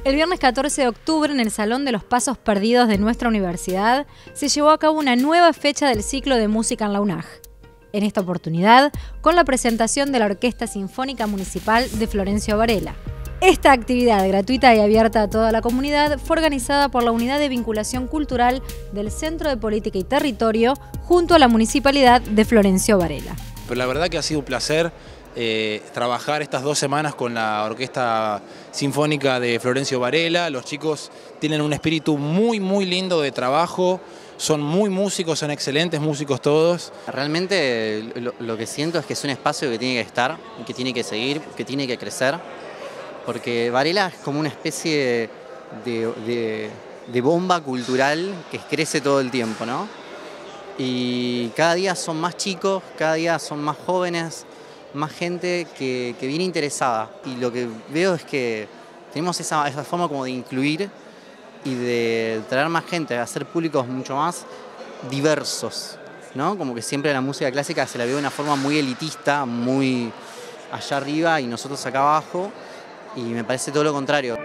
El viernes 14 de octubre, en el Salón de los Pasos Perdidos de nuestra universidad, se llevó a cabo una nueva fecha del ciclo de música en la UNAG. En esta oportunidad, con la presentación de la Orquesta Sinfónica Municipal de Florencio Varela. Esta actividad gratuita y abierta a toda la comunidad fue organizada por la Unidad de Vinculación Cultural del Centro de Política y Territorio junto a la Municipalidad de Florencio Varela. Pero la verdad que ha sido un placer trabajar estas 2 semanas con la Orquesta Sinfónica de Florencio Varela. Los chicos tienen un espíritu muy lindo de trabajo, son muy músicos, son excelentes músicos todos. Realmente lo que siento es que es un espacio que tiene que estar, que tiene que seguir, que tiene que crecer, porque Varela es como una especie de bomba cultural que crece todo el tiempo, ¿no? Y cada día son más chicos, cada día son más jóvenes, más gente que viene interesada. Y lo que veo es que tenemos esa forma como de incluir y de traer más gente, de hacer públicos mucho más diversos, ¿no? Como que siempre la música clásica se la ve de una forma muy elitista, muy allá arriba y nosotros acá abajo, y me parece todo lo contrario.